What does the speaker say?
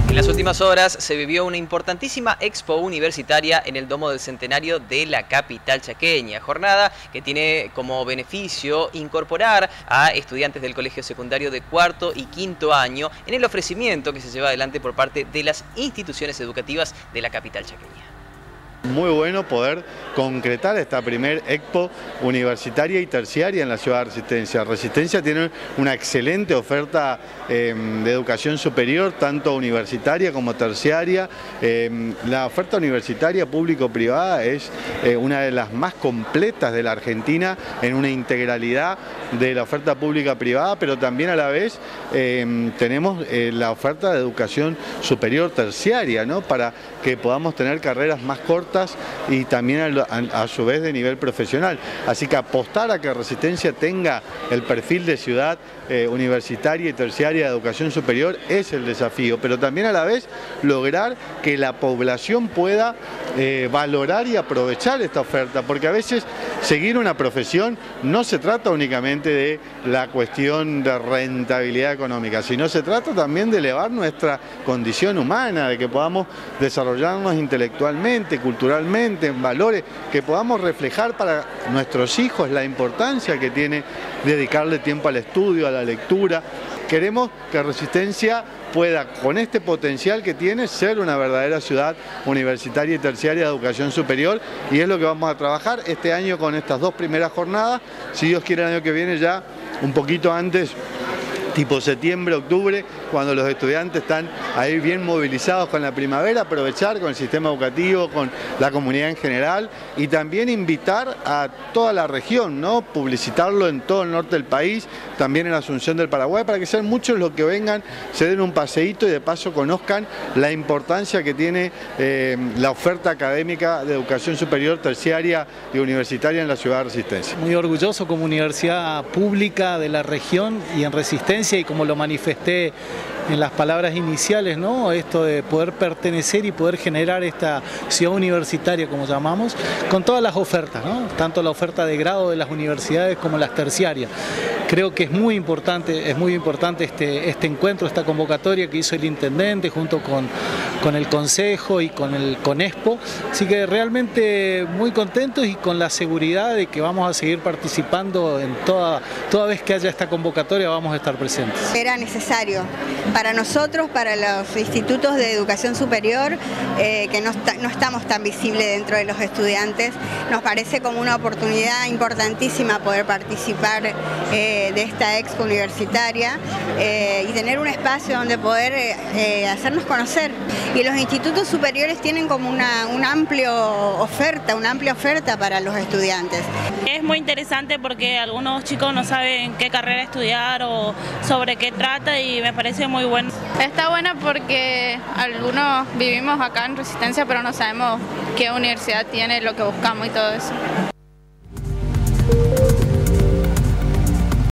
En las últimas horas se vivió una importantísima expo universitaria en el Domo del Centenario de la capital chaqueña. Jornada que tiene como beneficio incorporar a estudiantes del colegio secundario de cuarto y quinto año en el ofrecimiento que se lleva adelante por parte de las instituciones educativas de la capital chaqueña. Muy bueno poder concretar esta primer expo universitaria y terciaria en la ciudad de Resistencia. Resistencia tiene una excelente oferta de educación superior, tanto universitaria como terciaria. La oferta universitaria público-privada es una de las más completas de la Argentina en una integralidad de la oferta pública-privada, pero también a la vez tenemos la oferta de educación superior terciaria, ¿no? Para que podamos tener carreras más cortas y también a su vez de nivel profesional. Así que apostar a que Resistencia tenga el perfil de ciudad universitaria y terciaria de educación superior es el desafío, pero también a la vez lograr que la población pueda valorar y aprovechar esta oferta, porque a veces seguir una profesión no se trata únicamente de la cuestión de rentabilidad económica, sino se trata también de elevar nuestra condición humana, de que podamos desarrollarnos intelectualmente, culturalmente, en valores, que podamos reflejar para nuestros hijos la importancia que tiene dedicarle tiempo al estudio, a la lectura. Queremos que Resistencia pueda, con este potencial que tiene, ser una verdadera ciudad universitaria y terciaria de educación superior, y es lo que vamos a trabajar este año con estas dos primeras jornadas. Si Dios quiere, el año que viene ya un poquito antes, tipo septiembre, octubre, cuando los estudiantes están ahí bien movilizados con la primavera, aprovechar con el sistema educativo, con la comunidad en general, y también invitar a toda la región, ¿no? Publicitarlo en todo el norte del país, también en Asunción del Paraguay, para que sean muchos los que vengan, se den un paseíto y de paso conozcan la importancia que tiene la oferta académica de educación superior, terciaria y universitaria en la ciudad de Resistencia. Muy orgulloso como universidad pública de la región y en Resistencia, y como lo manifesté en las palabras iniciales, ¿no? Esto de poder pertenecer y poder generar esta ciudad universitaria, como llamamos, con todas las ofertas, ¿no? Tanto la oferta de grado de las universidades como las terciarias. Creo que es muy importante este encuentro, esta convocatoria que hizo el intendente junto con el consejo y con el CONESPO. Así que realmente muy contentos y con la seguridad de que vamos a seguir participando en toda vez que haya esta convocatoria, vamos a estar presentes. Era necesario para nosotros, para los institutos de educación superior, que no estamos tan visibles dentro de los estudiantes. Nos parece como una oportunidad importantísima poder participar de esta expo universitaria y tener un espacio donde poder hacernos conocer. Y los institutos superiores tienen como una amplia oferta para los estudiantes. Es muy interesante porque algunos chicos no saben qué carrera estudiar o sobre qué trata, y me parece muy bueno. Está buena porque algunos vivimos acá en Resistencia, pero no sabemos qué universidad tiene, lo que buscamos y todo eso.